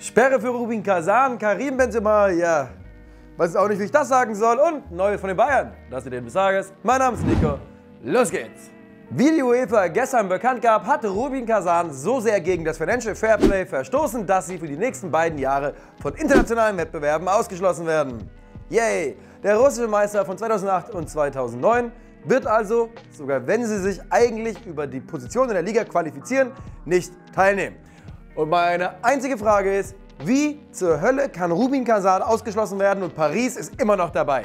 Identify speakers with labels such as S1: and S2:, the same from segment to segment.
S1: Sperre für Rubin Kazan, Karim Benzema, ja, weiß auch nicht, wie ich das sagen soll. Und Neues von den Bayern, das ihr den bis Tages. Mein Name ist Nico, los geht's. Wie die UEFA gestern bekannt gab, hat Rubin Kazan so sehr gegen das Financial Fairplay verstoßen, dass sie für die nächsten beiden Jahre von internationalen Wettbewerben ausgeschlossen werden. Yay! Der russische Meister von 2008 und 2009 wird also, sogar wenn sie sich eigentlich über die Position in der Liga qualifizieren, nicht teilnehmen. Und meine einzige Frage ist, wie zur Hölle kann Rubin Kazan ausgeschlossen werden und Paris ist immer noch dabei?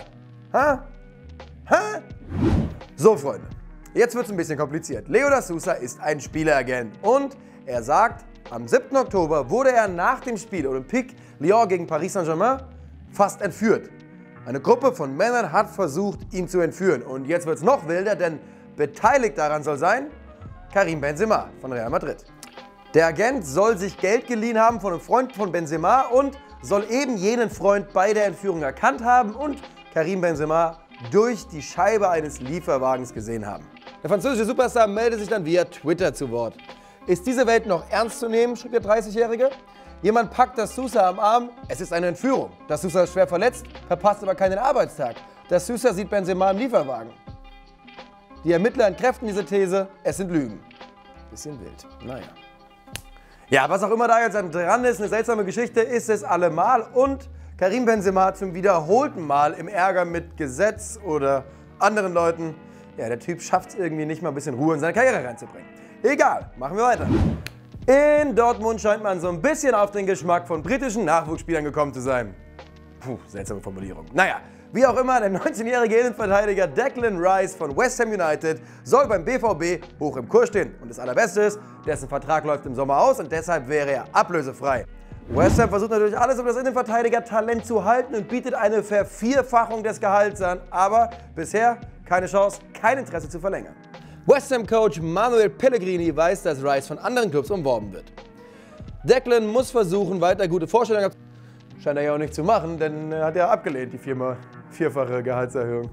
S1: So, Freunde, jetzt wird es ein bisschen kompliziert. Leo da Sousa ist ein Spieleragent und er sagt, am 7. Oktober wurde er nach dem Spiel Olympique Lyon gegen Paris Saint-Germain fast entführt. Eine Gruppe von Männern hat versucht, ihn zu entführen. Und jetzt wird es noch wilder, denn beteiligt daran soll sein Karim Benzema von Real Madrid. Der Agent soll sich Geld geliehen haben von einem Freund von Benzema und soll eben jenen Freund bei der Entführung erkannt haben und Karim Benzema durch die Scheibe eines Lieferwagens gesehen haben. Der französische Superstar meldet sich dann via Twitter zu Wort. Ist diese Welt noch ernst zu nehmen, schrieb der 30-Jährige? Jemand packt das Sousa am Arm, es ist eine Entführung. Das Sousa ist schwer verletzt, verpasst aber keinen Arbeitstag. Das Sousa sieht Benzema im Lieferwagen. Die Ermittler entkräften diese These, es sind Lügen. Bisschen wild, naja. Ja, was auch immer da jetzt dran ist, eine seltsame Geschichte ist es allemal. Und Karim Benzema zum wiederholten Mal im Ärger mit Gesetz oder anderen Leuten. Ja, der Typ schafft es irgendwie nicht mal ein bisschen Ruhe in seine Karriere reinzubringen. Egal, machen wir weiter. In Dortmund scheint man so ein bisschen auf den Geschmack von britischen Nachwuchsspielern gekommen zu sein. Puh, seltsame Formulierung. Naja, wie auch immer, der 19-jährige Innenverteidiger Declan Rice von West Ham United soll beim BVB hoch im Kurs stehen. Und das Allerbeste ist, dessen Vertrag läuft im Sommer aus und deshalb wäre er ablösefrei. West Ham versucht natürlich alles, um das Innenverteidiger-Talent zu halten und bietet eine Vervierfachung des Gehalts an. Aber bisher keine Chance, kein Interesse zu verlängern. West Ham-Coach Manuel Pellegrini weiß, dass Rice von anderen Clubs umworben wird. Declan muss versuchen, weiter gute Vorstellungen zu haben. Scheint er ja auch nicht zu machen, denn er hat ja abgelehnt, die vierfache Gehaltserhöhung.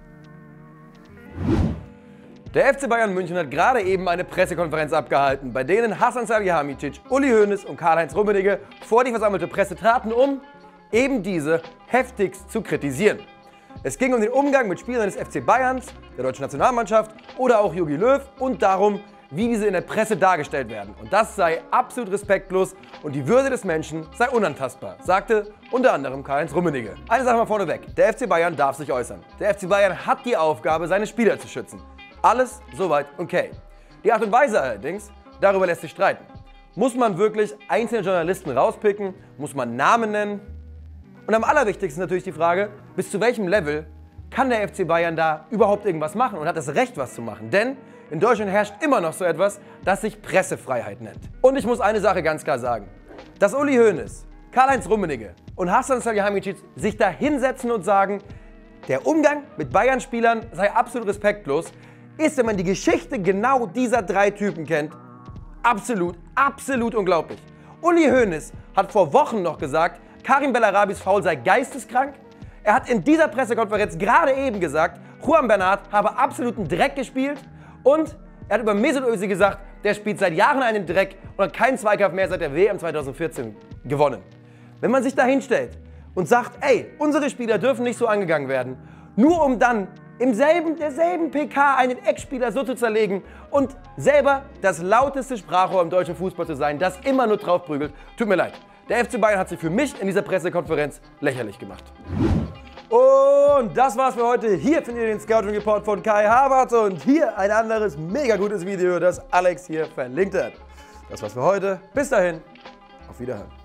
S1: Der FC Bayern München hat gerade eben eine Pressekonferenz abgehalten, bei denen Hasan Salihamidzic, Uli Hoeneß und Karl-Heinz Rummenigge vor die versammelte Presse traten, um eben diese heftigst zu kritisieren. Es ging um den Umgang mit Spielern des FC Bayerns, der deutschen Nationalmannschaft oder auch Jogi Löw und darum, wie diese in der Presse dargestellt werden. Und das sei absolut respektlos und die Würde des Menschen sei unantastbar, sagte unter anderem Karl-Heinz Rummenigge. Eine Sache mal vorneweg, der FC Bayern darf sich äußern. Der FC Bayern hat die Aufgabe, seine Spieler zu schützen. Alles soweit okay. Die Art und Weise allerdings, darüber lässt sich streiten. Muss man wirklich einzelne Journalisten rauspicken? Muss man Namen nennen? Und am allerwichtigsten ist natürlich die Frage, bis zu welchem Level kann der FC Bayern da überhaupt irgendwas machen und hat das Recht, was zu machen? Denn in Deutschland herrscht immer noch so etwas, das sich Pressefreiheit nennt. Und ich muss eine Sache ganz klar sagen. Dass Uli Hoeneß, Karl-Heinz Rummenigge und Hasan Salihamidzic sich da hinsetzen und sagen, der Umgang mit Bayern-Spielern sei absolut respektlos, ist, wenn man die Geschichte genau dieser drei Typen kennt, absolut unglaublich. Uli Hoeneß hat vor Wochen noch gesagt, Karim Bellarabis Foul sei geisteskrank. Er hat in dieser Pressekonferenz gerade eben gesagt, Juan Bernat habe absoluten Dreck gespielt. Und er hat über Mesut Özil gesagt, der spielt seit Jahren einen Dreck und hat keinen Zweikampf mehr seit der WM 2014 gewonnen. Wenn man sich da hinstellt und sagt, ey, unsere Spieler dürfen nicht so angegangen werden, nur um dann derselben PK einen Ex-Spieler so zu zerlegen und selber das lauteste Sprachrohr im deutschen Fußball zu sein, das immer nur draufprügelt, tut mir leid. Der FC Bayern hat sich für mich in dieser Pressekonferenz lächerlich gemacht. Und das war's für heute. Hier findet ihr den Scouting Report von Kai Havertz und hier ein anderes mega gutes Video, das Alex hier verlinkt hat. Das war's für heute. Bis dahin, auf Wiederhören.